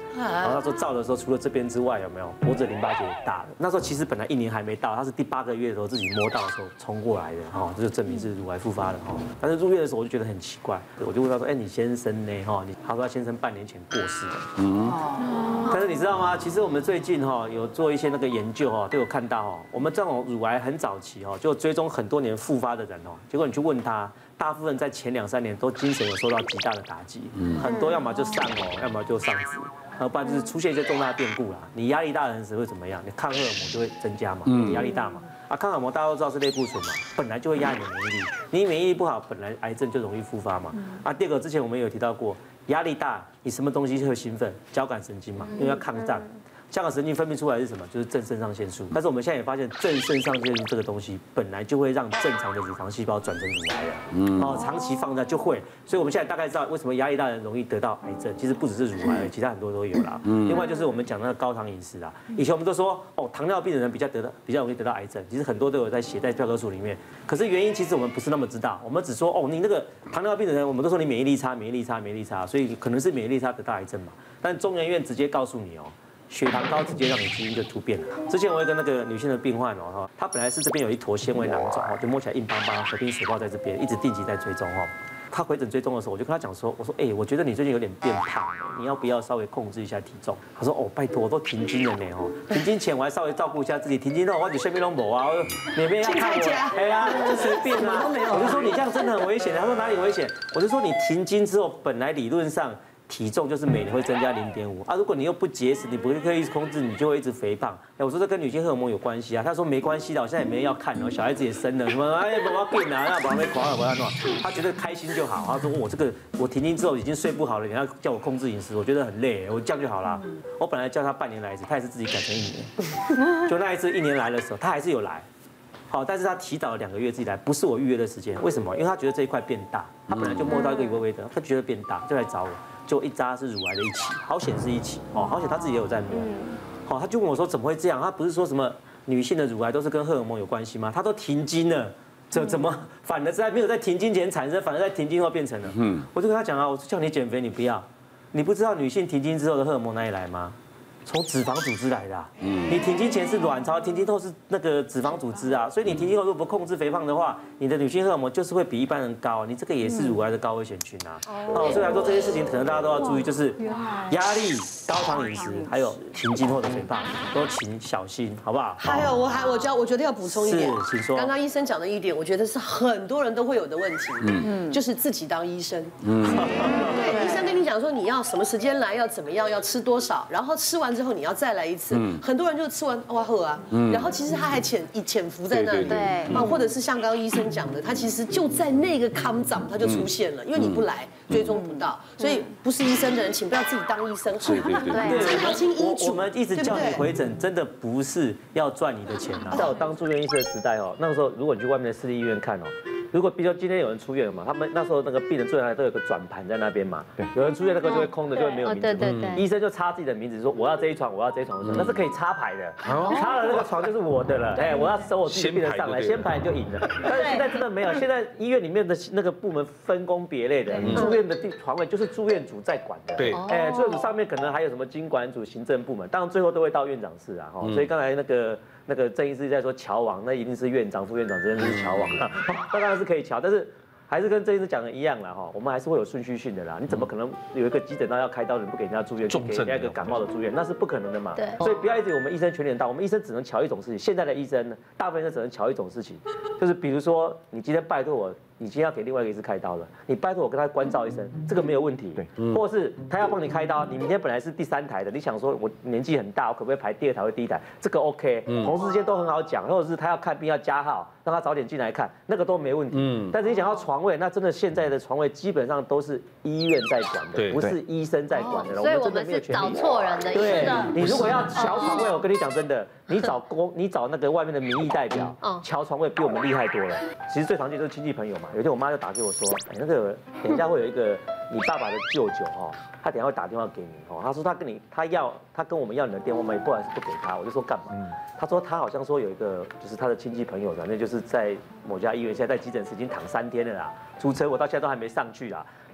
然后那时候照的时候，除了这边之外，有没有脖子淋巴结也大了？那时候其实本来一年还没到，他是第八个月的时候自己摸到的时候冲过来的，哈，这就证明是乳癌复发了哈。但是入院的时候我就觉得很奇怪，我就问他说，哎，你先生呢？哈，你他说他先生半年前过世了。嗯。但是你知道吗？其实我们最近哈有做一些那个研究哈，都有看到哈，我们这种乳癌很早期哈，就追踪很多年复发的人哦，结果你去问他。大部分在前两三年都精神有受到极大的打击，很多要么就丧偶，要么就丧子，要不然就是出现一些重大的变故啦。你压力大的人时会怎么样？你抗荷尔蒙就会增加嘛，你压力大嘛。啊，抗荷尔蒙大家都知道是类固醇嘛，本来就会压你的免疫力，你免疫力不好，本来癌症就容易复发嘛。啊，第二个之前我们有提到过，压力大，你什么东西会兴奋？交感神经嘛，因为要抗战。交感神经分泌出来是什么？就是正肾上腺素。但是我们现在也发现，正肾上腺素这个东西本来就会让正常的乳房细胞转成乳癌了。嗯。哦，长期放在就会。所以我们现在大概知道为什么压力大的人容易得到癌症，其实不只是乳癌，其他很多都有啦。嗯。另外就是我们讲那个高糖饮食啦。以前我们都说，哦，糖尿病的人比较得到比较容易得到癌症，其实很多都有在写在教科书里面。可是原因其实我们不是那么知道，我们只说，哦，你那个糖尿病的人，我们都说你免疫力差，免疫力差，免疫力差，所以可能是免疫力差得到癌症嘛。但中研院直接告诉你哦。血糖高直接让你基因就突变了。之前我有一个那个女性的病患哦哈，她本来是这边有一坨纤维囊肿哦，就摸起来硬邦邦，合并水泡在这边，一直定期在追踪哦。她回诊追踪的时候，我就跟她讲说，我说哎，我觉得你最近有点变胖，你要不要稍微控制一下体重？她说哦，拜托，我都停经了呢哦，停经前我还稍微照顾一下自己，停经后我就下面都没啊，你们要看我，哎呀，就随便啊。我就说你这样真的很危险。她说哪里危险？我就说你停经之后，本来理论上。体重就是每年会增加零点五啊，如果你又不节食，你不刻意控制，你就会一直肥胖。哎，我说这跟女性荷尔蒙有关系啊，他说没关系的，我现在也没人要看哦，小孩子也生了，什么哎宝宝病啊，那宝宝垮了，我要弄，他觉得开心就好。他说我这个我停经之后已经睡不好了，你要叫我控制饮食，我觉得很累，我这样就好了。我本来叫他半年来一次，他也是自己改成一年，就那一次一年来的时候，他还是有来。好，但是他提早了两个月自己来，不是我预约的时间，为什么？因为他觉得这一块变大，他本来就摸到一个微微的，他觉得变大，就来找我。就一扎是乳癌的一起，好险是一起哦，好险他自己也有在摸，好，他就问我说怎么会这样？他不是说什么女性的乳癌都是跟荷尔蒙有关系吗？他都停经了，怎怎么反而在没有在停经前产生，反而在停经后变成了？嗯，我就跟他讲啊，我说叫你减肥你不要，你不知道女性停经之后的荷尔蒙哪里来吗？从脂肪组织来的、啊，嗯，你停经前是卵巢，停经后是那个脂肪组织啊，所以你停经后如果不控制肥胖的话，你的女性荷尔蒙就是会比一般人高，你这个也是乳癌的高危险群啊。哦，所以来说这些事情可能大家都要注意，就是压力、高糖饮食，还有停经后的肥胖，都请小心，好不好？ 还有我还我觉得我觉得要补充一点， 是，请说。 刚刚医生讲的一点，我觉得是很多人都会有的问题，嗯，就是自己当医生，嗯，对，医生跟你讲说你要什么时间来，要怎么样，要吃多少，然后吃完之后你要再来一次，很多人就吃完哇喝啊，然后其实他还潜潜伏在那里， 对， 啊，或者是像刚刚医生讲的，他其实就在那个康长他就出现了，因为你不来追踪不到，所以不是医生的人，请不要自己当医生， 对对对， 参考清医嘱。 我们一直叫你回诊，真的不是要赚你的钱啊。在我当住院医师的时代哦，那个时候如果你去外面的私立医院看哦。如果比如说今天有人出院了嘛，他们那时候那个病人住院都有个转盘在那边嘛，对，有人出院那个就会空的，就会没有名字， 对对对， 医生就插自己的名字说我要这一床，我要这一床，那是可以插牌的，插了那个床就是我的了，哎，我要收我自己的病人上来，先排你就赢了。但是现在真的没有，现在医院里面的那个部门分工别类的，住院的地床位就是住院组在管的，对，哎，住院组上面可能还有什么经管组、行政部门，当然最后都会到院长室啊，哈，所以刚才那个。那个郑医师在说乔王，那一定是院长、副院长，真的是乔王啊。当然是可以乔，但是还是跟郑医师讲的一样啦，哈，我们还是会有顺序性的啦。你怎么可能有一个急诊到要开刀，你不给人家住院，就给人家一个感冒的住院，那是不可能的嘛。对。所以不要一直我们医生全脸大，我们医生只能瞧一种事情。现在的医生呢，大部分医生只能瞧一种事情，就是比如说你今天拜托我。你今天要给另外一个医师开刀了，你拜托我跟他关照一声，这个没有问题。对，或者是他要帮你开刀，你明天本来是第三台的，你想说我年纪很大，我可不可以排第二台或第一台？这个 OK， 同事之间都很好讲，或者是他要看病要加号，让他早点进来看，那个都没问题。嗯，但是你讲到床位，那真的现在的床位基本上都是医院在管的，不是医生在管的。 所以我们是找错人的。 对，你如果要瞧床位，我跟你讲真的，你找公，你找那个外面的民意代表，瞧床位比我们厉害多了。其实最常见就是亲戚朋友嘛，有一天我妈就打给我说，哎，那个等一下会有一个你爸爸的舅舅哈，他等一下会打电话给你哦，他说他跟你他要他跟我们要你的电话嘛，也不好意思不给他，我就说干嘛？他说他好像说有一个就是他的亲戚朋友，反正就是在某家医院，现在在急诊室已经躺三天了啦，出车祸到现在都还没上去啦。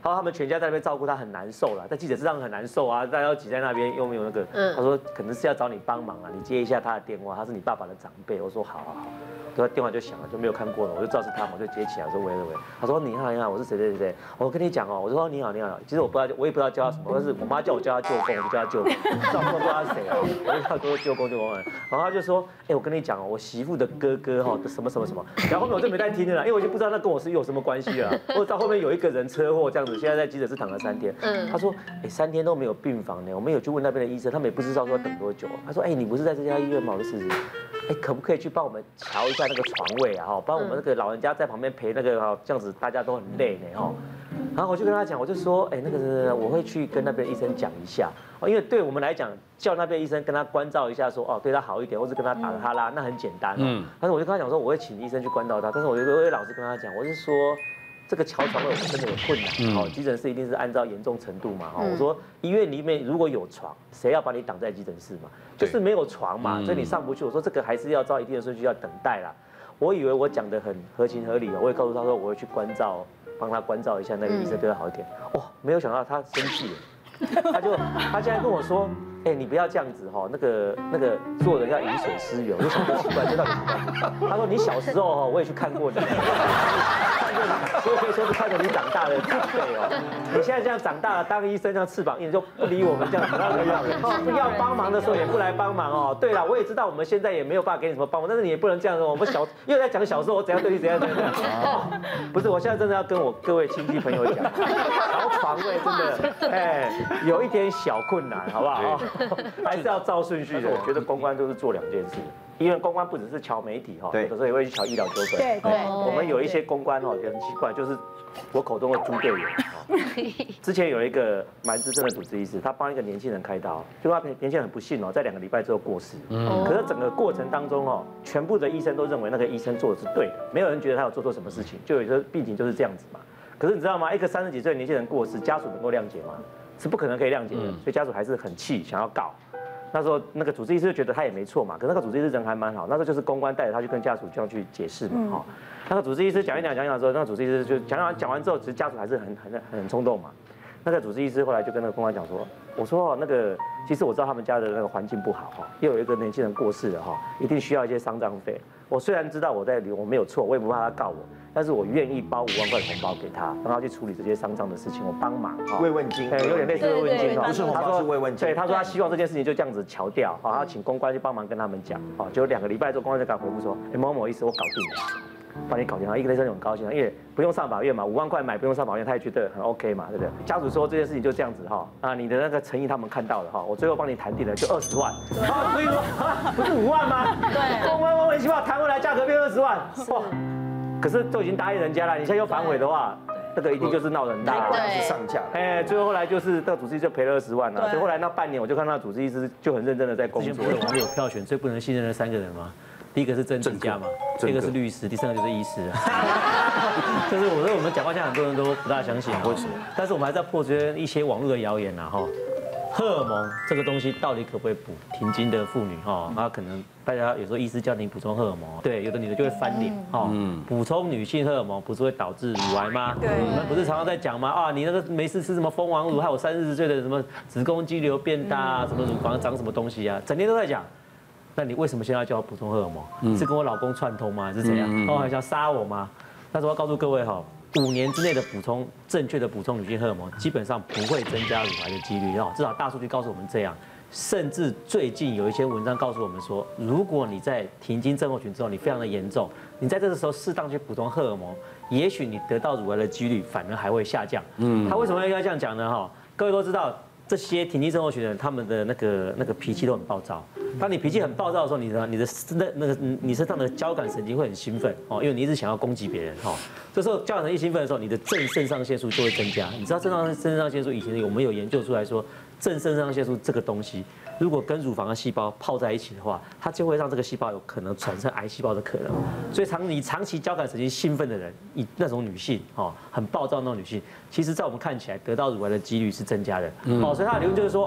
他说他们全家在那边照顾他很难受了，在记者室上很难受啊，大家要挤在那边又没有那个，他说可能是要找你帮忙啊，你接一下他的电话，他是你爸爸的长辈。我说好好好，对，电话就响了，就没有看过了，我就知道是他嘛，我就接起来，我说喂喂喂，他说你好你好，我是谁谁谁谁，我跟你讲哦，我说你好你好，其实我不知道我也不知道叫他什么，但是我妈叫我叫他舅公，我就叫他舅公，但我不知道他是谁啊，我就叫他舅公舅公，然后他就说，哎我跟你讲哦，我媳妇的哥哥哈什么什么什么，然后后面我就没再听了，因为我就不知道那跟我是有什么关系了，我到后面有一个人车祸这样子，现在在急诊室躺了三天，嗯，他说哎三天都没有病房呢，我们有去问那边的医生，他们也不知道说要等多久，他说哎你不是在这家医院吗？我说是是。哎，可不可以去帮我们瞧一下那个床位啊？哈，帮我们那个老人家在旁边陪那个哈，这样子大家都很累呢哈。然后我就跟他讲，我就说，哎，那个我会去跟那边医生讲一下，哦，因为对我们来讲，叫那边医生跟他关照一下，说哦对他好一点，或者跟他打个哈拉，那很简单。嗯。但是我就跟他讲说，我会请医生去关照他，但是我就我会老实跟他讲，我是说。这个桥床位我真的有困难，哦，急诊室一定是按照严重程度嘛，哦，我说医院里面如果有床，谁要把你挡在急诊室嘛？就是没有床嘛，所以你上不去。我说这个还是要照一定的顺序要等待啦。我以为我讲的很合情合理哦，我也告诉他说我会去关照，帮他关照一下那个医生对他好一点。哇，没有想到他生气了，他就他现在跟我说，哎，你不要这样子哈，那个那个做人要饮水思源。我就想说奇怪，这到底什么关系？他说你小时候哈，我也去看过你。所以可以说是看着你长大的长辈哦，你现在这样长大了，当医生这样翅膀硬就不理我们这样子，哦，不要帮忙的时候也不来帮忙哦。对了，我也知道我们现在也没有办法给你什么帮忙，但是你也不能这样子。我们小又在讲小时候我怎样对你怎样怎样怎样。哦，不是，我现在真的要跟我各位亲戚朋友讲，调床位真的哎有一点小困难，好不好？还是要照顺序的。我觉得公关都是做两件事。因为公关不只是瞧媒体哈，有的时候也会去瞧医疗纠纷。对对，我们有一些公关哈也很奇怪，就是我口中的猪队友。之前有一个蛮资深的主治医师，他帮一个年轻人开刀，就他年轻人很不幸哦，在两个礼拜之后过世。嗯。可是整个过程当中哦，全部的医生都认为那个医生做的是对的，没有人觉得他有做错什么事情。就有些病情就是这样子嘛。可是你知道吗？一个三十几岁的年轻人过世，家属能够谅解吗？是不可能可以谅解的，所以家属还是很气，想要告。那时候那个主治医师就觉得他也没错嘛，可是那个主治医师人还蛮好，那时候就是公关带着他去跟家属这样去解释嘛，哈。那个主治医师讲一讲讲一讲之后，那个主治医师就讲讲讲完之后，其实家属还是很很很冲动嘛。那个主治医师后来就跟那个公关讲说，我说哦那个其实我知道他们家的那个环境不好哈，又有一个年轻人过世了哈，一定需要一些丧葬费。我虽然知道我在里我没有错，我也不怕他告我。但是我愿意包五万块红包给他，让他去处理这些丧葬的事情，我帮忙哈。 慰问金， 对，有点类似慰问金哦。 不是红包，是慰问金。 对，他说他希望这件事情就这样子敲掉，好，他请公关去帮忙跟他们讲，好，结果两个礼拜之后，公关就给他回复说，哎，某某意思我搞定了，帮你搞定了。一个医生就很高兴，因为不用上法院嘛，五万块买不用上法院，他也觉得很 OK 嘛，对不对？家属说这件事情就这样子哈，啊，你的那个诚意他们看到了哈，我最后帮你谈定了，就二十万。啊，所以说啊，不是五万吗？对，公关莫名其妙谈回来，价格变二十万，哇！可是都已经答应人家了，你现在又反悔的话，那个一定就是闹得很大， 是上架。 哎，最后后来就是那个主治医师就赔了二十万了，所以后来那半年我就看到主治医师就很认真的在工作。 之前不是网友票选最不能信任的三个人吗？第一个是政治家嘛，第二个是律师，第三个就是医师。就是我说我们讲话，现在很多人都不大相信，为什么？但是我们还是要破除一些网络的谣言呐，哈。荷尔蒙这个东西到底可不可以补？停经的妇女哈，她可能大家有时候医师叫你补充荷尔蒙，对，有的女的就会翻脸哈。补充女性荷尔蒙不是会导致乳癌吗？对，你们不是常常在讲吗？啊，你那个没事吃什么蜂王乳，还有三四十岁的什么子宫肌瘤变大啊，什么乳房长什么东西啊，整天都在讲。那你为什么现在叫我补充荷尔蒙？是跟我老公串通吗？还是怎样？哦，还想杀我吗？但是我要告诉各位哈。五年之内的补充正确的补充女性荷尔蒙，基本上不会增加乳癌的几率哦。至少大数据告诉我们这样。甚至最近有一些文章告诉我们说，如果你在停经症候群之后，你非常的严重，你在这个时候适当去补充荷尔蒙，也许你得到乳癌的几率反而还会下降。嗯，他为什么要这样讲呢？哈，各位都知道。这些停经症候群的人，他们的那个那个脾气都很暴躁。当你脾气很暴躁的时候，你的你的那那个你身上的交感神经会很兴奋哦，因为你一直想要攻击别人哈。这时候交感神经兴奋的时候，你的正肾上腺素就会增加。你知道肾上肾上腺素以前我们有研究出来说，正肾上腺素这个东西，如果跟乳房的细胞泡在一起的话，它就会让这个细胞有可能产生癌细胞的可能。所以长你长期交感神经兴奋的人，以那种女性哦，很暴躁那种女性，其实在我们看起来得到乳癌的几率是增加的。哦，所以他的理论就是说，哎，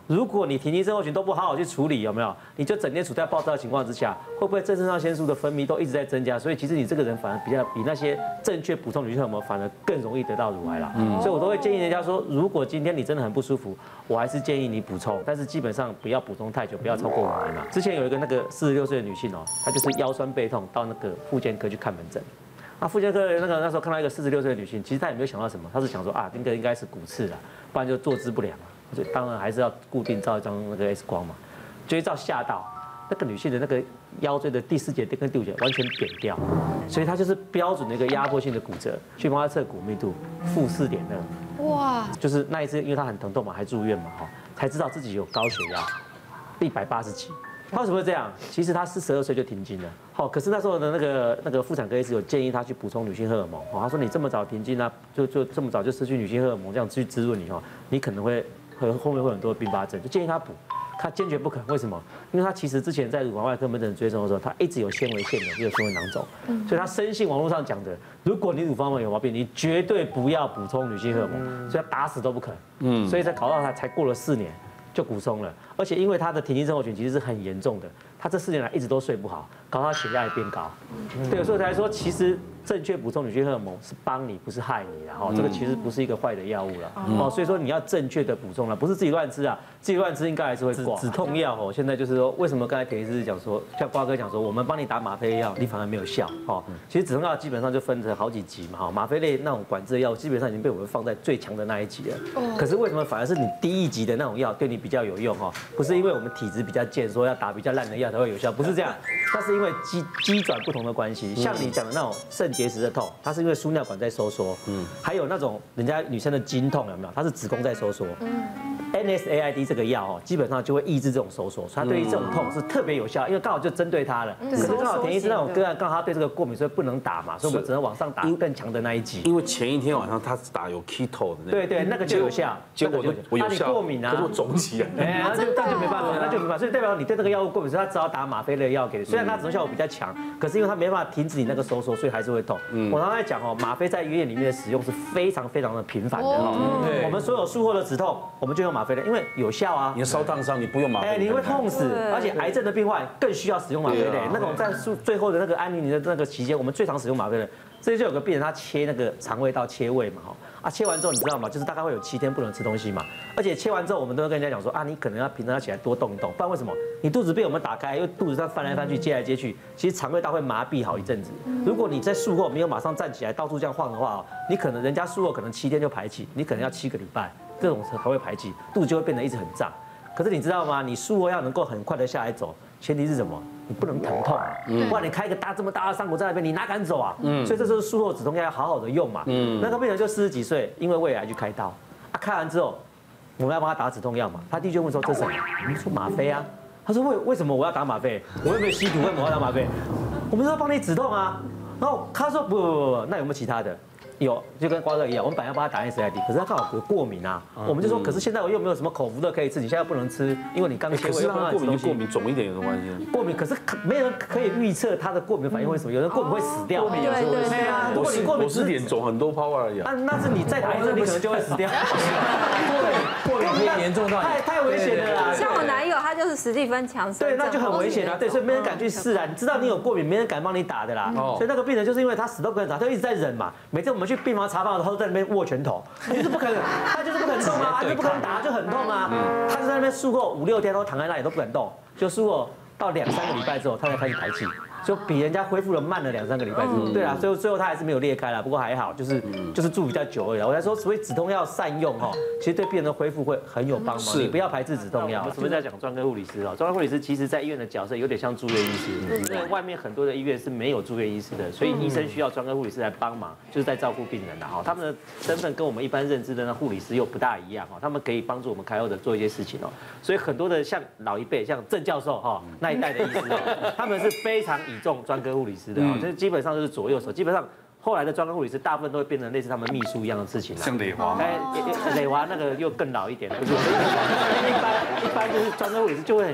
如果你停经症候群都不好好去处理，有没有？你就整天处在暴躁的情况之下，会不会正肾上腺素的分泌都一直在增加？所以其实你这个人反而比较比那些正确补充女性荷尔蒙反而更容易得到乳癌啦。所以我都会建议人家说，如果今天你真的很不舒服，我还是建议你补充，但是基本上不要补充太久，不要超过五年嘛。之前有一个那个四十六岁的女性哦，她就是腰酸背痛，到那个复健科去看门诊。那复健科那个那时候看到一个四十六岁的女性，其实她也没有想到什么，她是想说啊，那个应该是骨刺啦，不然就坐姿不良啊。所以当然还是要固定照一张那个 X 光嘛，就一照吓到，那个女性的那个腰椎的第四节跟第五节完全扁掉，所以她就是标准的一个压迫性的骨折，去帮她测骨密度，负四点二，哇，就是那一次因为她很疼痛嘛，还住院嘛，哈，才知道自己有高血压，一百八十几。她为什么会这样？其实她四十二岁就停经了，好，可是那时候的那个那个妇产科医师有建议她去补充女性荷尔蒙，哦，他说你这么早停经啊，就就这么早就失去女性荷尔蒙，这样去滋润你哈，你可能会。后面会有很多并发症，就建议他补，他坚决不肯。为什么？因为他其实之前在乳房外科门诊追踪的时候，他一直有纤维腺瘤，也有纤维囊肿，所以他深信网络上讲的，如果你乳房有毛病，你绝对不要补充女性荷尔蒙，所以他打死都不肯。嗯，所以才搞到他才过了四年就骨松了，而且因为他的停经症候群其实是很严重的，他这四年来一直都睡不好，搞到他血压也变高。对，所以才说其实。正确补充女性荷尔蒙是帮你，不是害你的哈。这个其实不是一个坏的药物了哦，所以说你要正确的补充了，不是自己乱吃啊，自己乱吃应该还是会挂。止痛药哦，现在就是说，为什么刚才田医师讲说，像瓜哥讲说，我们帮你打吗啡药，你反而没有效哦。其实止痛药基本上就分成好几级嘛哈，吗啡类那种管制的药基本上已经被我们放在最强的那一级了。可是为什么反而是你低一级的那种药对你比较有用哈？不是因为我们体质比较健，说要打比较烂的药才会有效，不是这样，那是因为机机转不同的关系。像你讲的那种肾结石的痛，它是因为输尿管在收缩，嗯，还有那种人家女生的经痛有没有？它是子宫在收缩，嗯 ，N S A I D 这个药哦，基本上就会抑制这种收缩，所以它对于这种痛是特别有效，因为刚好就针对它了。可是刚好田医师那种个案，刚好他对这个过敏，所以不能打嘛，所以我们只能往上打更强的那一级。 因为前一天晚上他打有 keto 的那个， 对对，那个就有效， 结果我有效， 过敏啊， 可是我肿起来， 哎，那就那就没办法，那就没办法，所以代表你对这个药物过敏，所以他只好打吗啡类的药给你，虽然它止痛效果比较强，可是因为它没办法停止你那个收缩，所以还是会痛。我常常在讲哦，吗啡在医院里面的使用是非常非常的频繁的哦。我们所有术后的止痛，我们就用吗啡类，因为有效啊。 你烧烫伤，你不用吗啡， 哎，你会痛死，而且癌症的病患更需要使用吗啡类。那种在术最后的那个安宁的那个期间，我们最常使用吗啡类。这就有个病人他切那个肠胃道切胃嘛哈，啊切完之后你知道吗？就是大概会有七天不能吃东西嘛，而且切完之后我们都会跟人家讲说啊，你可能要平常要起来多动一动，不然为什么？你肚子被我们打开，因为肚子上翻来翻去接来接去，其实肠胃道会麻痹好一阵子。如果你在术后没有马上站起来到处这样晃的话，你可能人家术后可能七天就排气，你可能要七个礼拜，这种才会排气，肚子就会变得一直很胀。可是你知道吗？你术后要能够很快的下来走，前提是什么？你不能疼痛，不然你开一个大这么大的伤口在那边，你哪敢走啊？所以这时候术后止痛药要好好的用嘛。那个病人就四十几岁，因为胃癌去开刀，啊开完之后，我们要帮他打止痛药嘛。他第一句问说这是什么？我们说吗啡啊。他说为为什么我要打吗啡？我又没有吸毒，为什么我要打吗啡？我们说帮你止痛啊。然后他说不不不不，那有没有其他的？有，就跟瓜哥一样，我们本来要帮他打 N S A I D， 可是他刚好有过敏啊，我们就说，可是现在我又没有什么口服的可以吃，你现在不能吃，因为你刚切胃，又不能吃东西。 过敏肿一点有什么关系？ 过敏可是没人可以预测他的过敏反应会什么，有人过敏会死掉。 过敏有时候会死。 对啊，如果你过敏我是脸肿很多 power 而已。 那那是你再打一针，你可能就会死掉。 过敏可以严重到太太危险了啦。 像我男友，他就是史蒂芬强森。 对，那就很危险啊。对，所以没人敢去试啊。你知道你有过敏，没人敢帮你打的啦。所以那个病人就是因为他死都不肯打，他就一直在忍嘛。每次我们去病房查房的时候，都在那边握拳头，他就是不肯，他就是不肯动啊，他就不肯打，就很痛啊。他就在那边术后五六天都躺在那里都不肯动，就术后到两三个礼拜之后，他才开始排气。就比人家恢复了慢了两三个礼拜之后，对啊，最后最后他还是没有裂开啦，不过还好，就是就是住比较久而已啦。我才说，所以止痛药善用哈，其实对病人的恢复会很有帮忙。你不要排斥止痛药。我们是不是在讲专科护理师啊？专科护理师其实在医院的角色有点像住院医师，因为外面很多的医院是没有住院医师的，所以医生需要专科护理师来帮忙，就是在照顾病人的哈。他们的身份跟我们一般认知的那护理师又不大一样哈，他们可以帮助我们开后的做一些事情哦。所以很多的像老一辈，像郑教授哈那一代的医师哦，他们是非常倚重专科护理师的哦，就是基本上就是左右手，基本上。后来的专科护理师大部分都会变成类似他们秘书一样的事情啦， 像磊华， 哎，磊华那个又更老一点，不是？一般一般就是专科护理师就会很像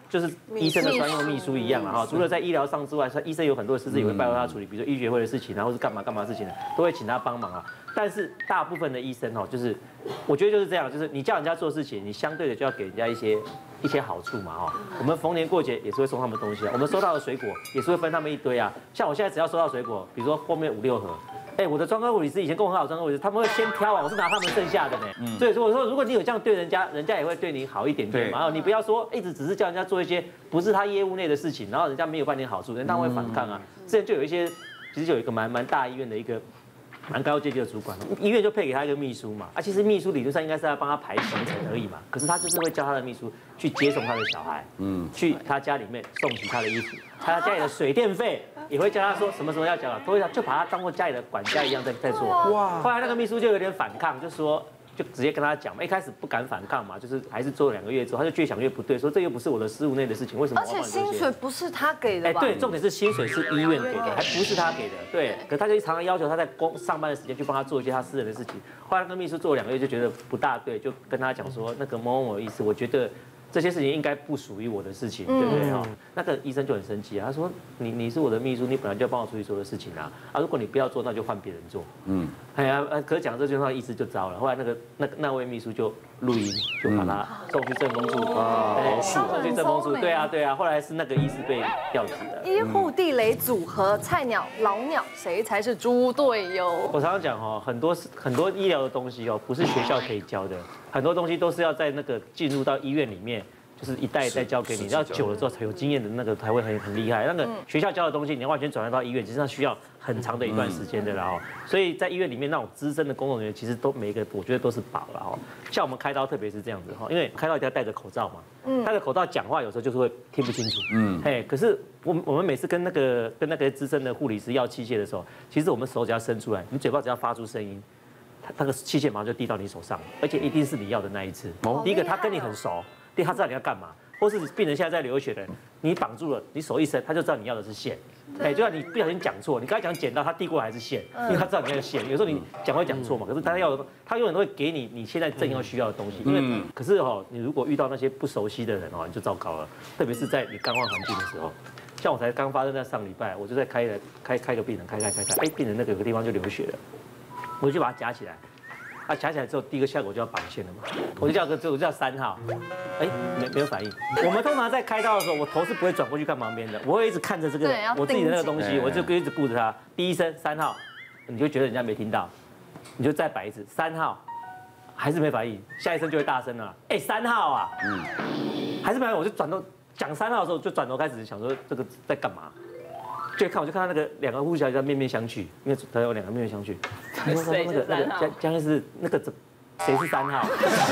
就是医生的专用秘书一样了哈。除了在医疗上之外，医生有很多的事情也会拜托他处理，比如说医学会的事情，然后是干嘛干嘛的事情，都会请他帮忙啊。但是大部分的医生哦，就是我觉得就是这样，就是你叫人家做事情，你相对的就要给人家一些一些好处嘛哈。我们逢年过节也是会送他们东西啊，我们收到的水果也是会分他们一堆啊。像我现在只要收到水果，比如说后面五六盒。哎，我的专科护理师以前跟我很好，专科护理师他们会先挑啊，我是拿他们剩下的呢。嗯，所以说我说，如果你有这样对人家，人家也会对你好一点点嘛。然后你不要说一直只是叫人家做一些不是他业务内的事情，然后人家没有半点好处，人家会反抗啊。之前就有一些，其实就有一个蛮蛮大医院的一个蛮高阶级的主管，医院就配给他一个秘书嘛。啊，其实秘书理论上应该是要帮他排行程而已嘛，可是他就是会叫他的秘书去接送他的小孩，嗯，去他家里面送洗他的衣服，他家里的水电费。也会教他说什么时候要缴，都会就把他当做家里的管家一样在在做。哇！后来那个秘书就有点反抗，就说就直接跟他讲嘛，一开始不敢反抗嘛，就是还是做了两个月之后，他就越想越不对，说这又不是我的事务内的事情，为什么？ 而且薪水不是他给的吧？ 哎，对，重点是薪水是医院给的，还不是他给的。对，可他就常常要求他在工上班的时间去帮他做一些他私人的事情。后来那个秘书做了两个月就觉得不大对，就跟他讲说那个某某某意思，我觉得。这些事情应该不属于我的事情，对不对哈？那个医生就很生气啊，他说你你是我的秘书，你本来就要帮我处理所有的事情啊，啊如果你不要做，那就换别人做。嗯，哎呀，可是讲这句话意思就糟了。后来那个那那位秘书就录音，就把他送去政风处，哦，送去政风处，对啊对啊。后来是那个医师被调职的。 医护地雷组合，菜鸟老鸟，谁才是猪队友？ 我常常讲哦，很多很多医疗的东西哦，不是学校可以教的。很多东西都是要在那个进入到医院里面，就是一代一代教给你，要久了之后才有经验的那个才会很很厉害。那个学校教的东西，你要完全转换到医院，其实上需要很长的一段时间的啦哦。所以在医院里面那种资深的工作人员，其实都每一个我觉得都是宝了哦。像我们开刀，特别是这样子哈，因为开刀一定要戴着口罩嘛，戴着口罩讲话有时候就是会听不清楚，嗯，嘿，可是我我们每次跟那个跟那个资深的护理师要器械的时候，其实我们手只要伸出来，你嘴巴只要发出声音。那个器械马上就递到你手上，而且一定是你要的那一次。第一个他跟你很熟，第二他知道你要干嘛，或是病人现在在流血的，你绑住了，你手一伸，他就知道你要的是线。哎，就算你不小心讲错，你刚才讲剪刀，他递过来还是线，因为他知道你要线。有时候你讲会讲错嘛，可是他要他永远都会给你你现在正要需要的东西。因为可是哦，你如果遇到那些不熟悉的人哦，你就糟糕了。特别是在你刚换环境的时候，像我才刚发生在上礼拜，我就在开了开开个病人，开开开开，哎，病人那个有个地方就流血了。我就把它夹起来，啊，夹起来之后，第一个效果就要绑线了嘛，我就叫个，我就叫三号，哎，没没有反应。我们通常在开刀的时候，我头是不会转过去看旁边的，我会一直看着这个我自己的那个东西，我就一直顾着它。第一声三号，你就觉得人家没听到，你就再摆一次三号，还是没反应，下一声就会大声了，哎，三号啊，嗯，还是没反应，我就转头讲三号的时候，就转头开始想说这个在干嘛。就看我就看到那个两个护士在面面相觑，因为他有两个面面相觑。谁是三号？江江医师那个谁是三号？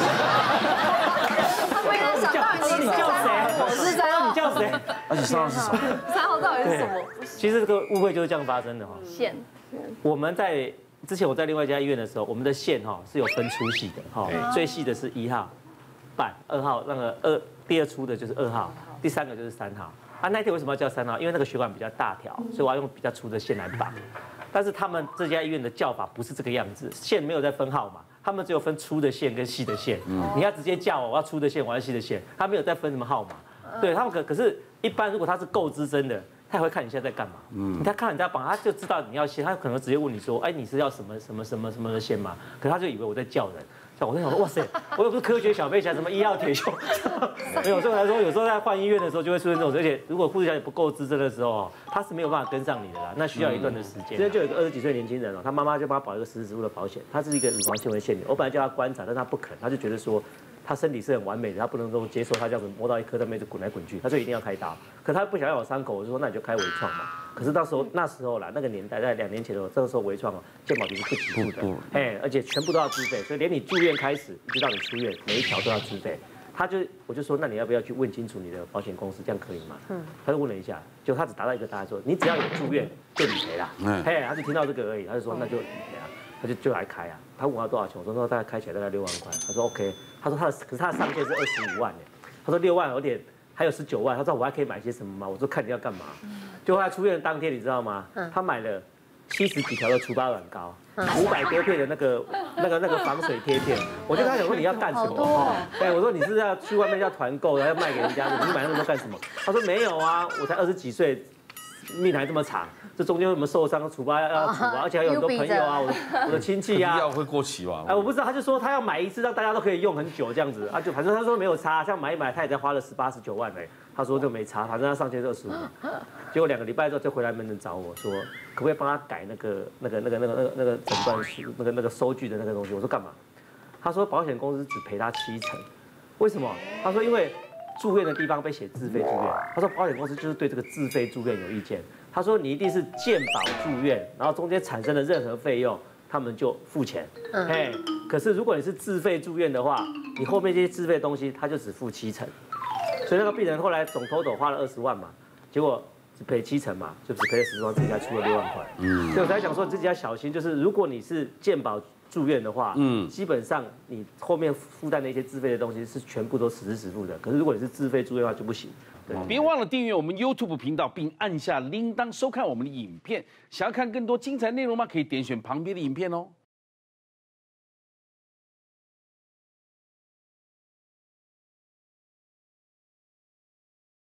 他没有想到你叫谁？我是三号， 你叫谁？ 而且三号是什么？ 三号到底是什么？ 其实这个误会就是这样发生的哈。 线。 我们在之前我在另外一家医院的时候，我们的线哈是有分粗细的哈，最细的是一号半，二号那个二第二粗的就是二号，第三个就是三号。啊，那天为什么要叫三号？因为那个血管比较大条，所以我要用比较粗的线来绑。但是他们这家医院的叫法不是这个样子，线没有在分号码，他们只有分粗的线跟细的线。你要直接叫我，我要粗的线，我要细的线，他没有再分什么号码。对他们可可是，一般如果他是够资深的，他也会看你现在在干嘛。嗯，他看人家绑，他就知道你要线，他可能直接问你说，哎，你是要什么什么什么什么的线吗？可他就以为我在叫人。像我在想说，哇塞，我又不是科学小飞侠，什么一号铁锈，没有。所以来说，有时候在换医院的时候就会出现这种，而且如果护士小姐不够资深的时候，他是没有办法跟上你的啦，那需要一段的时间。今天就有一个二十几岁年轻人哦，他妈妈就帮他保一个实质植物的保险，他是一个乳房纤维腺瘤，我本来叫他观察，但他不肯，他就觉得说他身体是很完美的，他不能够接受他这样子摸到一颗在那边就滚来滚去，他就一定要开刀。可他不想要有伤口，我就说那你就开微创嘛。可是到时候那时候啦，那个年代在两年前的时候，这个时候微创哦，健保局是不给付的，哎，而且全部都要自费，所以连你住院开始一直到你出院，每一条都要自费。他就我就说，那你要不要去问清楚你的保险公司，这样可以吗？嗯，他就问了一下，就他只达到一个答案说，你只要有住院就理赔啦。嗯，嘿，他就听到这个而已，他就说那就理赔啊，他就就来开啊。他问他多少钱，我说那大概开起来大概六万块，他说 OK， 他说他的可是他的上限是二十五万耶，他说六万有点。还有十九万，他说我还可以买些什么吗？我说看你要干嘛。就后来出院当天，你知道吗？他买了七十几条的除疤软膏，五百多片的那个那个那个防水贴片，我就跟他讲说你要干什么？哦，对，我说你是要去外面要团购，然后要卖给人家的，你买那么多干什么？他说没有啊，我才二十几岁，命还这么长，这中间有没有受伤，除疤要要除啊，而且还有很多朋友啊，我的我的亲戚啊， 药会过期吧？ 哎，我不知道，他就说他要买一次，让大家都可以用很久这样子啊，就反正他说没有差，像买一买他也才花了十八十九万嘞，他说就没差，反正他上线二十五，结果两个礼拜之后就回来门诊找我说，可不可以帮他改那个那个那个那个那个那个诊断书那个那个收据的那个东西？我说干嘛？他说保险公司只赔他七成，为什么？他说因为住院的地方被写自费住院，他说保险公司就是对这个自费住院有意见。他说你一定是健保住院，然后中间产生的任何费用，他们就付钱。哎，可是如果你是自费住院的话，你后面这些自费的东西，他就只付七成。所以那个病人后来总 total 花了二十万嘛，结果只赔七成嘛，就只赔了十万，自己还出了六万块。嗯，所以我才想说，你自己要小心，就是如果你是健保住院的话，嗯，基本上你后面负担的一些自费的东西是全部都实支实付的。可是如果你是自费住院的话就不行。 别忘了订阅我们 YouTube 频道，并按下铃铛收看我们的影片。想要看更多精彩内容吗？可以点选旁边的影片哦。